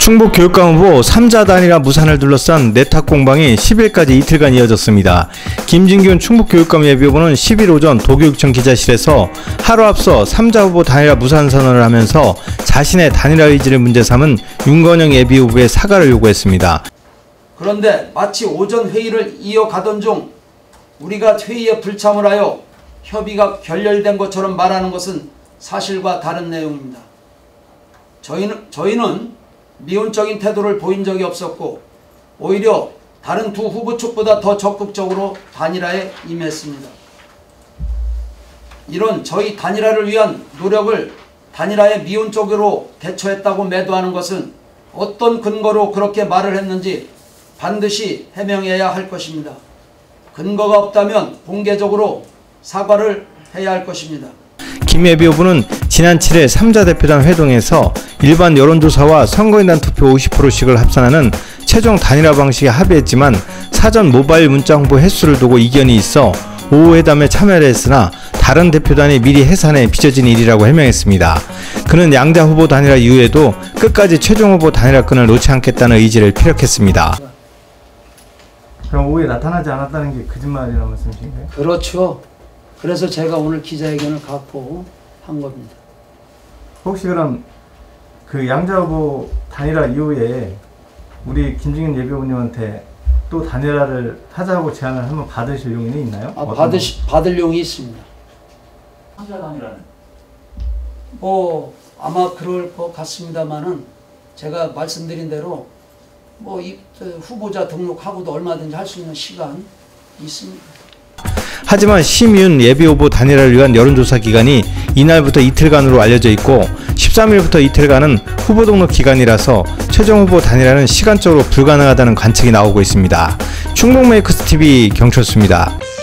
충북교육감 후보 3자 단일화 무산을 둘러싼 내탁 공방이 10일까지 이틀간 이어졌습니다. 김진균 충북교육감 예비후보는 10일 오전 도교육청 기자실에서 하루 앞서 3자 후보 단일화 무산 선언을 하면서 자신의 단일화 의지를 문제 삼은 윤건영 예비후보의 사과를 요구했습니다. 그런데 마치 오전 회의를 이어가던 중 우리가 회의에 불참을 하여 협의가 결렬된 것처럼 말하는 것은 사실과 다른 내용입니다. 저희는 미온적인 태도를 보인 적이 없었고 오히려 다른 두 후보 측보다 더 적극적으로 단일화에 임했습니다. 이런 저희 단일화를 위한 노력을 단일화의 미온적으로 대처했다고 매도하는 것은 어떤 근거로 그렇게 말을 했는지 반드시 해명해야 할 것입니다. 근거가 없다면 공개적으로 사과를 해야 할 것입니다. 김 예비후보는 지난 7일 3자 대표단 회동에서 일반 여론조사와 선거인단 투표 50%씩을 합산하는 최종 단일화 방식에 합의했지만 사전 모바일 문자 홍보 횟수를 두고 이견이 있어 오후 회담에 참여를 했으나 다른 대표단이 미리 해산해 빚어진 일이라고 해명했습니다. 그는 양자 후보 단일화 이후에도 끝까지 최종 후보 단일화권을 놓지 않겠다는 의지를 피력했습니다. 그럼 오후에 나타나지 않았다는 게 거짓말이라는 말씀이신가요? 그렇죠. 그래서 제가 오늘 기자회견을 갖고 한 겁니다. 혹시 그럼 그 양자 후보 단일화 이후에 우리 김진균 예비후보님한테 또 단일화를 하자고 제안을 한번 받으실 용인이 있나요? 받을 용이 있습니다. 삼자 단일화는? 아마 그럴 것 같습니다만은 제가 말씀드린 대로 후보자 등록하고도 얼마든지 할 수 있는 시간이 있습니다. 하지만 심윤 예비후보 단일화를 위한 여론조사 기간이 이날부터 이틀간으로 알려져 있고 13일부터 이틀간은 후보 등록 기간이라서 최종 후보 단일화는 시간적으로 불가능하다는 관측이 나오고 있습니다. 충북메이커스TV 경철수입니다.